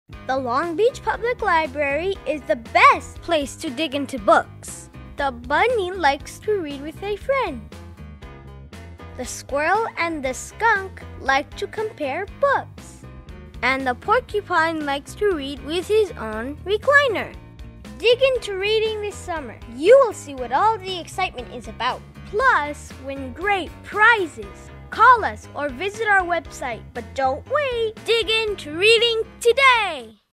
The Long Beach Public Library is the best place to dig into books. The bunny likes to read with a friend. The squirrel and the skunk like to compare books. And the porcupine likes to read with his own recliner. Dig into reading this summer. You will see what all the excitement is about. Plus, win great prizes. Call us or visit our website. But don't wait. Dig into reading today.